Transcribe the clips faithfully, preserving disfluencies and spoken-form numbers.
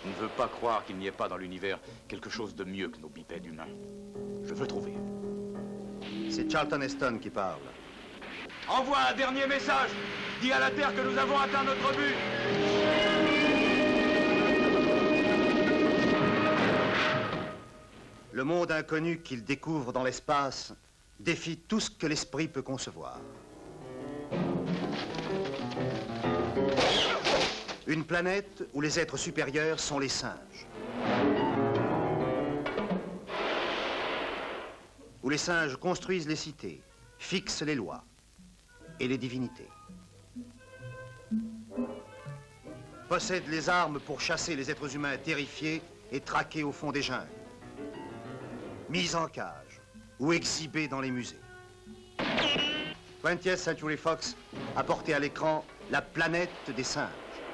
Je ne veux pas croire qu'il n'y ait pas dans l'univers quelque chose de mieux que nos bipèdes humains. Je veux trouver. C'est Charlton Heston qui parle. Envoie un dernier message. Dis à la Terre que nous avons atteint notre but. Le monde inconnu qu'il découvre dans l'espace défie tout ce que l'esprit peut concevoir. Une planète où les êtres supérieurs sont les singes. Où les singes construisent les cités, fixent les lois et les divinités. Possèdent les armes pour chasser les êtres humains terrifiés et traqués au fond des jungles. Mis en cage ou exhibés dans les musées. twentieth Century Fox a porté à l'écran La planète des singes.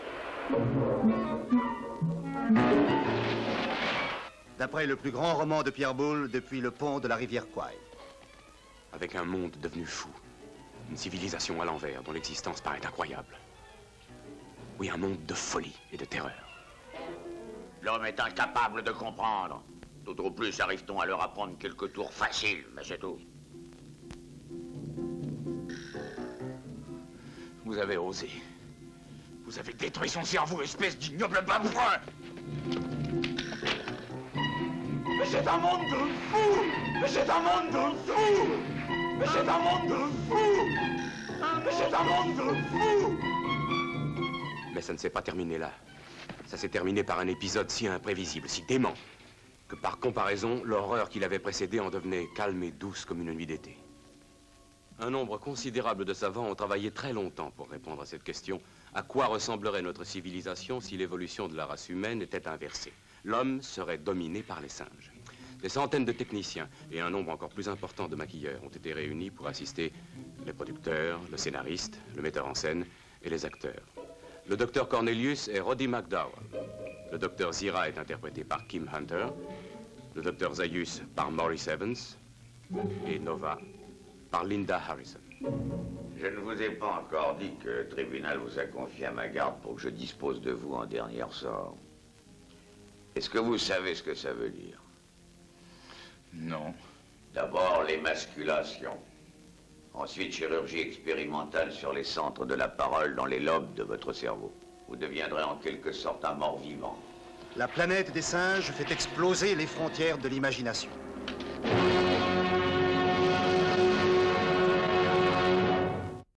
D'après le plus grand roman de Pierre Boulle depuis le pont de la rivière Kwai. Avec un monde devenu fou, une civilisation à l'envers dont l'existence paraît incroyable. Oui, un monde de folie et de terreur. L'homme est incapable de comprendre. Tout au plus arrive-t-on à leur apprendre quelques tours faciles, mais c'est tout. Vous avez osé. Vous avez détruit son cerveau, espèce d'ignoble babouin. Mais c'est un monde de fous! Mais c'est un monde de fous! Mais c'est un monde de fous! Mais c'est un monde de fous! Mais ça ne s'est pas terminé là. Ça s'est terminé par un épisode si imprévisible, si dément, que par comparaison, l'horreur qui l'avait précédé en devenait calme et douce comme une nuit d'été. Un nombre considérable de savants ont travaillé très longtemps pour répondre à cette question. À quoi ressemblerait notre civilisation si l'évolution de la race humaine était inversée? L'homme serait dominé par les singes. Des centaines de techniciens et un nombre encore plus important de maquilleurs ont été réunis pour assister les producteurs, le scénariste, le metteur en scène et les acteurs. Le docteur Cornelius est Roddy McDowall. Le docteur Zira est interprété par Kim Hunter. Le docteur Zaius par Maurice Evans. Et Nova par Linda Harrison. Je ne vous ai pas encore dit que le tribunal vous a confié à ma garde pour que je dispose de vous en dernier ressort. Est-ce que vous savez ce que ça veut dire? Non. D'abord, l'émasculation. Ensuite, chirurgie expérimentale sur les centres de la parole dans les lobes de votre cerveau. Vous deviendrez en quelque sorte un mort-vivant. La planète des singes fait exploser les frontières de l'imagination.